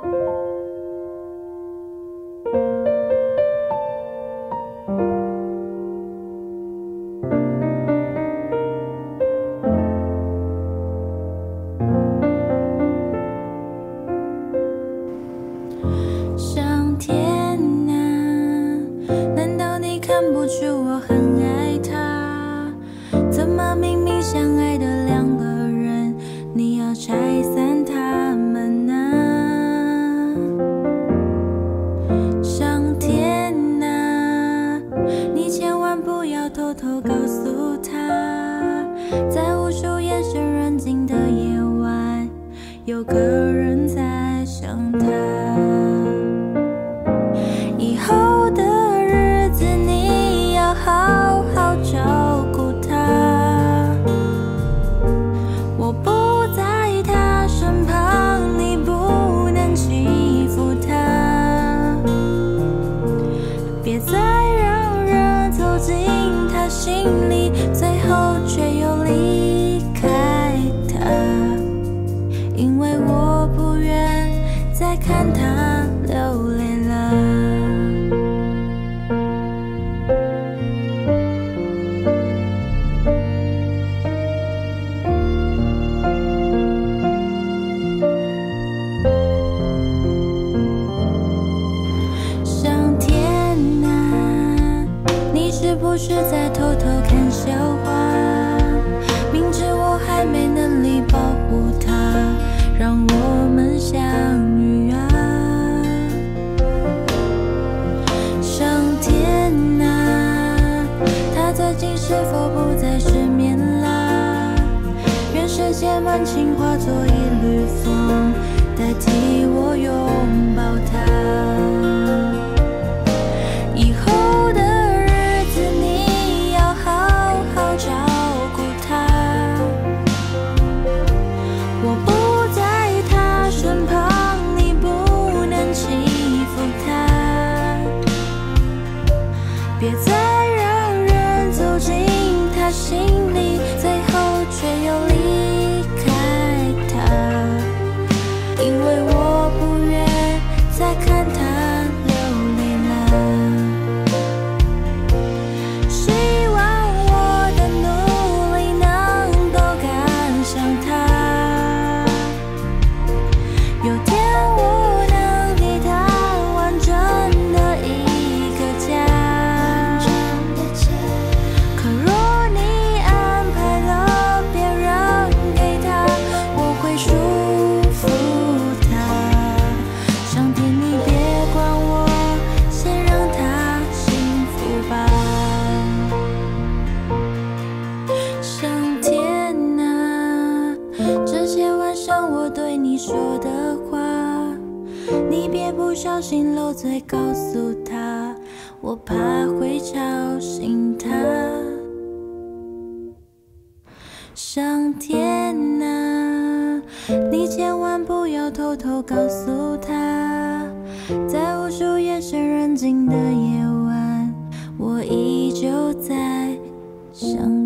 上天啊，难道你看不出我很爱他？怎么明明相爱的两个人，你要拆散他们呢？上天啊，你千万不要偷偷告诉他，在无数夜深人静的夜晚，有个人在想他。以后的日子你要好好照顾他，我不在他身旁，你不能欺负他，别再让人走进他心里，最后却又离开他，因为我不愿再看他流泪了。是不是在偷偷看笑话？明知我还没能力保护他，让我们相遇啊！上天啊，他最近是否不再失眠啦？愿世界满情化作一缕风，代替我拥抱他。以后的别再让人走进他心里，最后却又离开他，因为我不愿再看他流泪了。希望我的努力能够赶上他，有天我能给他完整的一个家。说的话，你别不小心漏嘴告诉他，我怕会吵醒他。上天啊，你千万不要偷偷告诉他，在无数夜深人静的夜晚，我依旧在想